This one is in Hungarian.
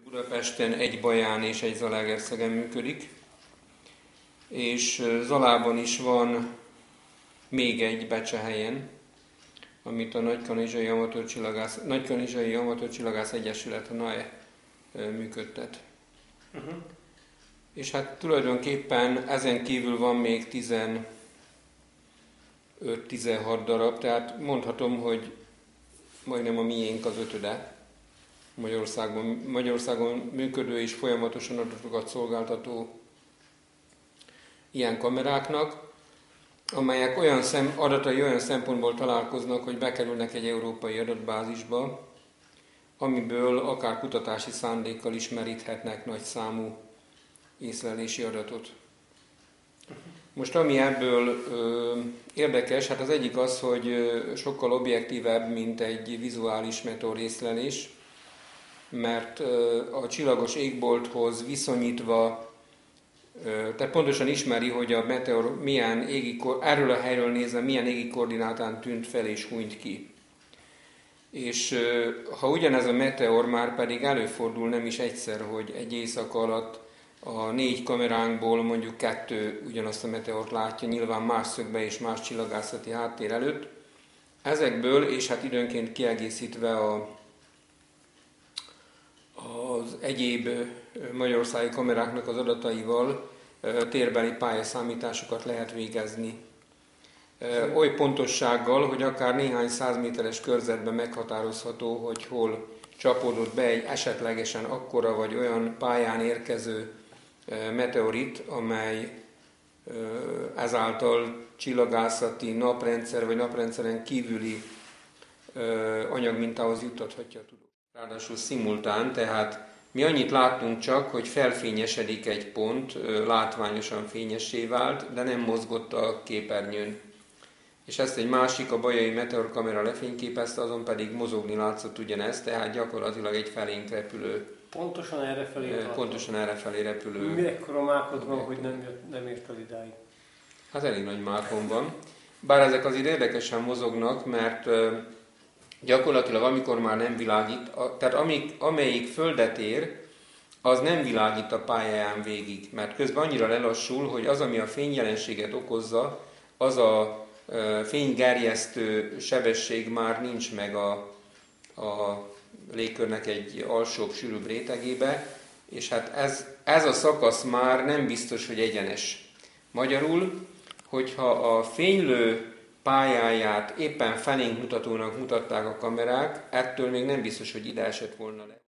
Budapesten egy Baján és egy Zalaegerszegen működik, és Zalában is van még egy Becsehelyen, amit a Nagykanizsai Amatőr Csillagász Egyesület, a NAE működtet. És hát tulajdonképpen ezen kívül van még 15-16 darab, tehát mondhatom, hogy majdnem a miénk az ötöde Magyarországon működő és folyamatosan adatokat szolgáltató ilyen kameráknak, amelyek adatai olyan szempontból találkoznak, hogy bekerülnek egy európai adatbázisba, amiből akár kutatási szándékkal is meríthetnek nagy számú észlelési adatot. Most ami ebből érdekes, hát az egyik az, hogy sokkal objektívebb, mint egy vizuális meteorészlelés, mert a csillagos égbolthoz viszonyítva, tehát pontosan ismeri, hogy a meteor erről a helyről nézve milyen égi koordinátán tűnt fel és hunyt ki. És ha ugyanez a meteor, már pedig előfordul nem is egyszer, hogy egy éjszaka alatt a 4 kameránkból mondjuk 2 ugyanazt a meteort látja, nyilván más szögbe és más csillagászati háttér előtt. Ezekből, és hát időnként kiegészítve az egyéb magyarországi kameráknak az adataival térbeli pályaszámításokat lehet végezni. Oly pontossággal, hogy akár néhány 100 méteres körzetben meghatározható, hogy hol csapódott be egy esetlegesen akkora vagy olyan pályán érkező meteorit, amely ezáltal csillagászati naprendszer vagy naprendszeren kívüli anyagmintához juttathatja a tudóst. Ráadásul szimultán, tehát mi annyit láttunk csak, hogy felfényesedik egy pont, látványosan fényessé vált, de nem mozgott a képernyőn. És ezt egy másik, a bajai meteorkamera lefényképezte, azon pedig mozogni látszott ugyanezt, tehát gyakorlatilag egy felénk repülő. Pontosan errefelé repülő. Mekkora mákod van, hogy nem ért el idáig? Hát elég nagy mákom van. Bár ezek azért érdekesen mozognak, mert gyakorlatilag amikor már nem világít, tehát amelyik földet ér, az nem világít a pályáján végig, mert közben annyira lelassul, hogy az, ami a fényjelenséget okozza, az a fénygerjesztő sebesség már nincs meg a légkörnek egy alsóbb, sűrűbb rétegébe, és hát ez a szakasz már nem biztos, hogy egyenes. Magyarul, hogyha a fénylő pályáját éppen felénk mutatónak mutatták a kamerák, ettől még nem biztos, hogy ide esett volna le.